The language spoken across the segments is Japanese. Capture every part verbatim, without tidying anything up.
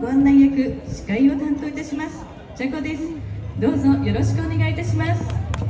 ご案内役、司会を担当いたします、ちゃこです。どうぞよろしくお願いいたします。さ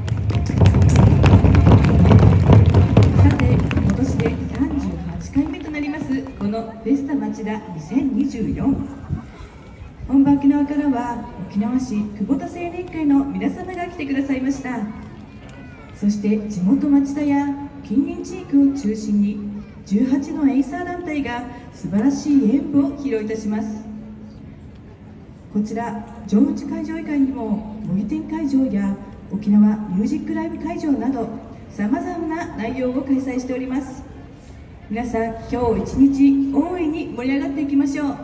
て、今年でさんじゅうはちかいめとなります、このフェスタ町田にせんにじゅうよん。本場沖縄からは、沖縄市久保田青年会の皆様が来てくださいました。そして地元町田や近隣地域を中心にじゅうはちのエイサー団体が素晴らしい演舞を披露いたします。こちら城内会場以外にも模擬店会場や沖縄ミュージックライブ会場などさまざまな内容を開催しております。皆さん今日一日大いに盛り上がっていきましょう。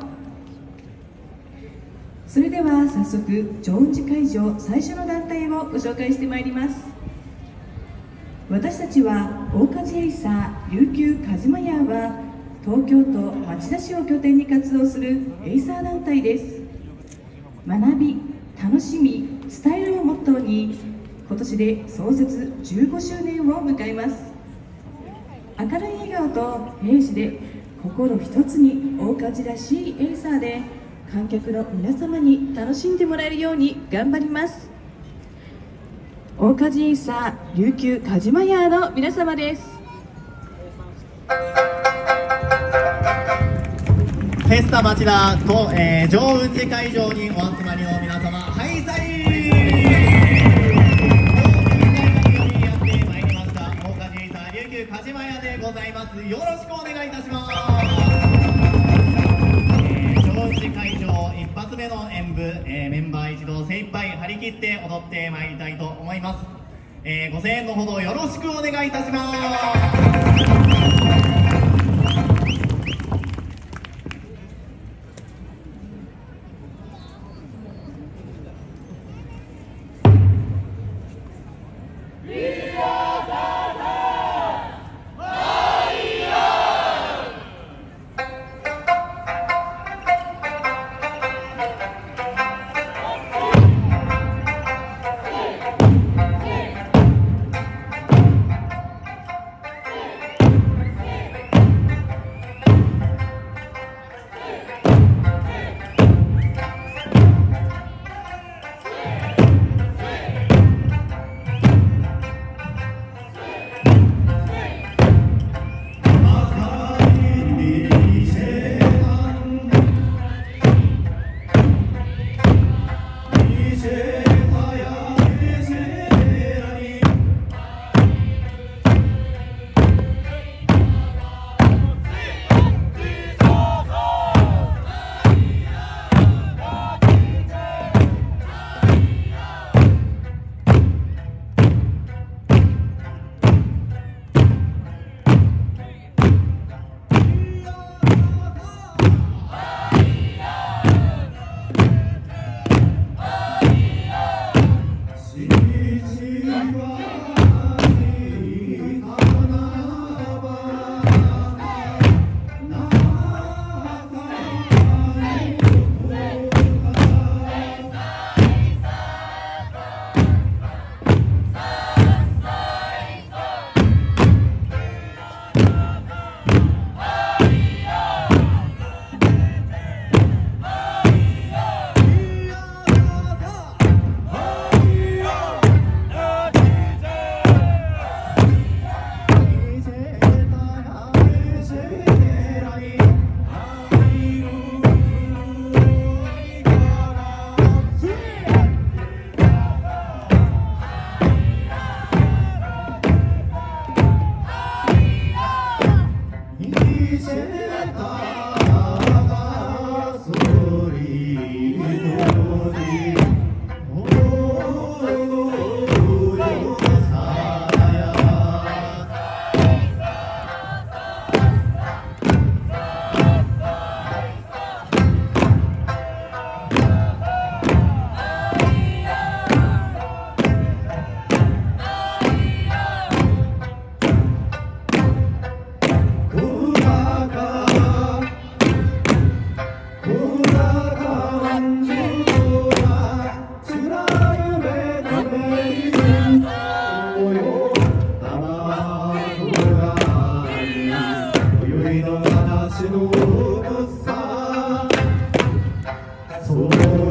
それでは早速城内会場最初の団体をご紹介してまいります。私たちは大梶エイサー琉球カジマヤーは東京都町田市を拠点に活動するエイサー団体です。学び、楽しみ、伝えるをモットーに今年で創設じゅうごしゅうねんを迎えます。明るい笑顔と平時で心一つに大梶らしいエイサーで観客の皆様に楽しんでもらえるように頑張ります。大梶エイサー琉球カジマヤーの皆様です。 フェスタ町田と、えー、城雲寺会場にお集まりの皆様、はいさいやってまいりました大梶エイサー琉球カジマヤでございます。よろしくお願いいたします。城雲寺会場一発目の演舞、えー、メンバー一同精一杯張り切って踊ってまいりたいと思います。えー、ご声援のほどよろしくお願いいたします。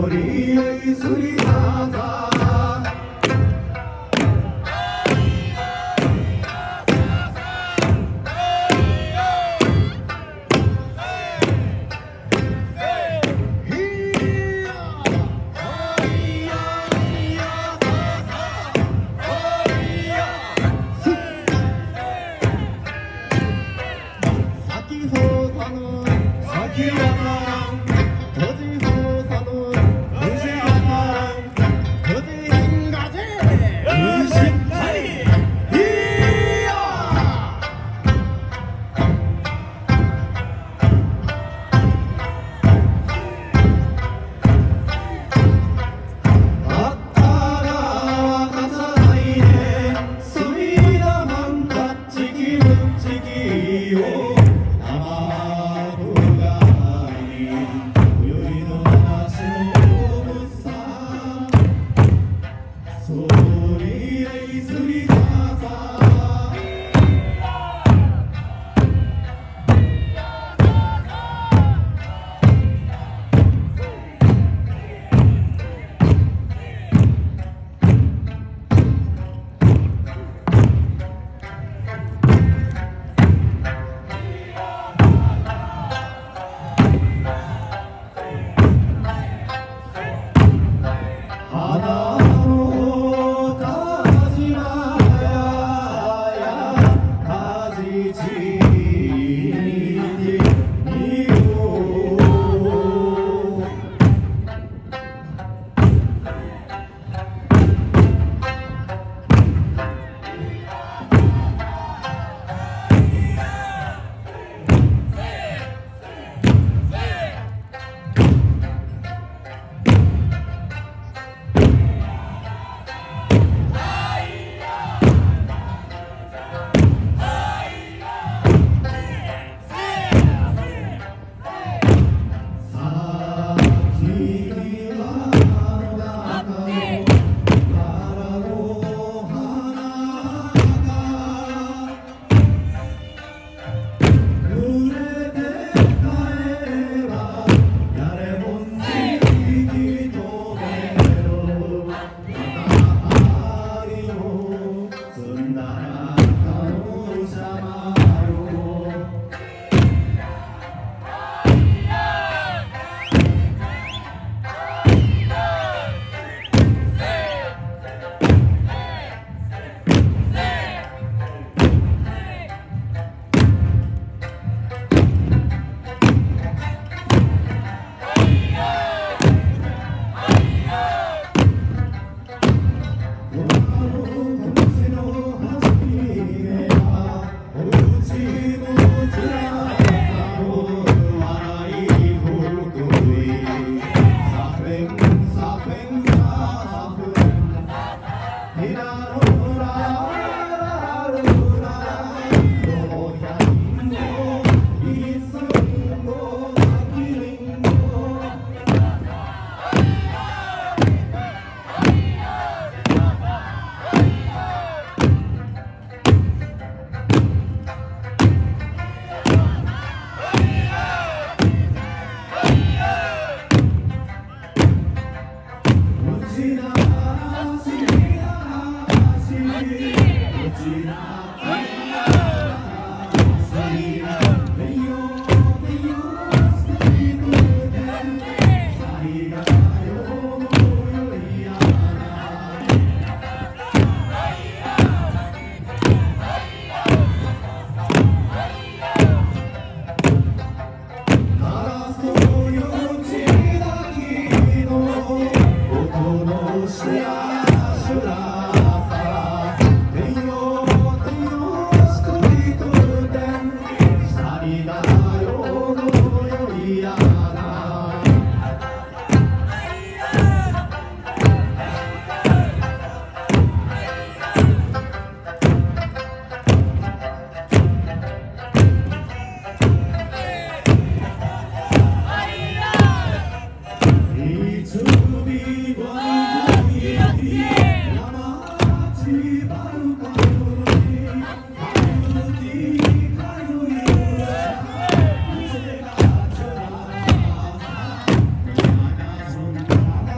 「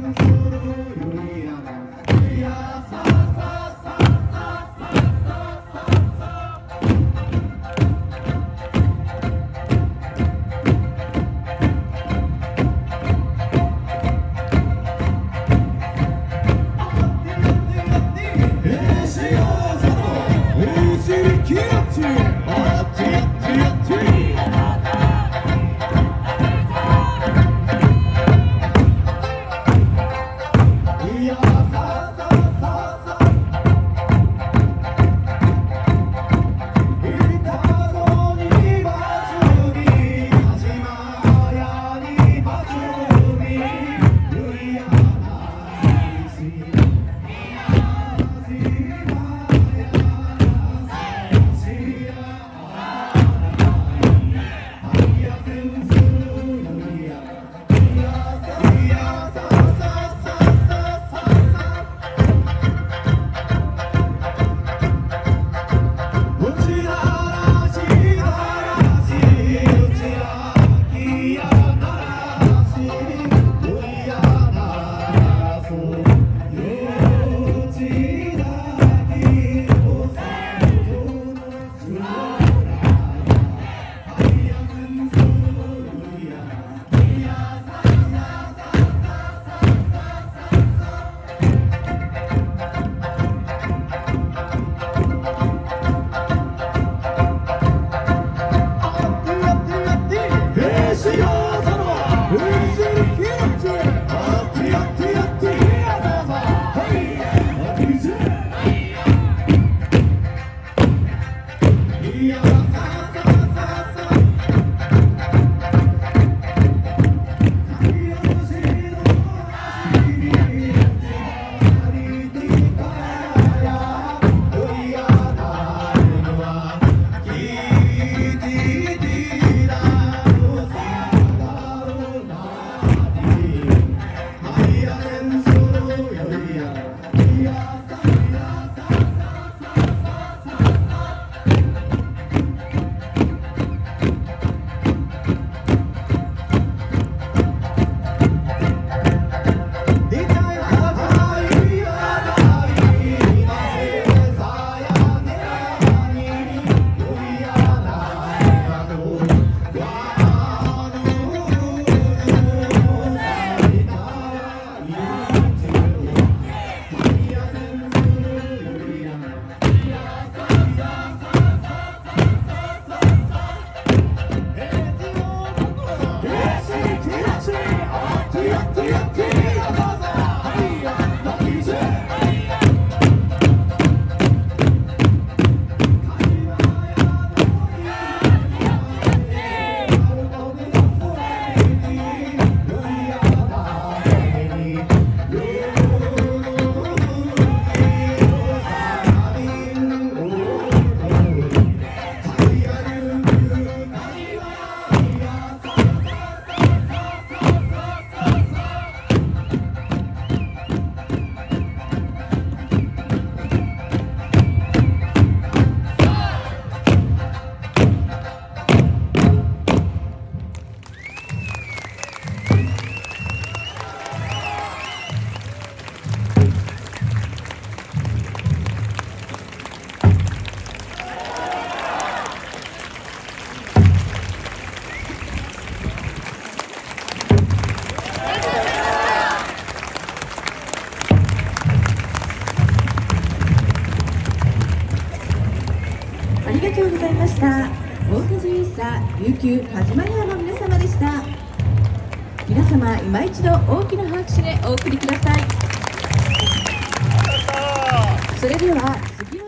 ありがとうございました。大梶エイサ琉球カジマヤーの皆様でした。皆様今一度大きな拍手でお送りください。それでは次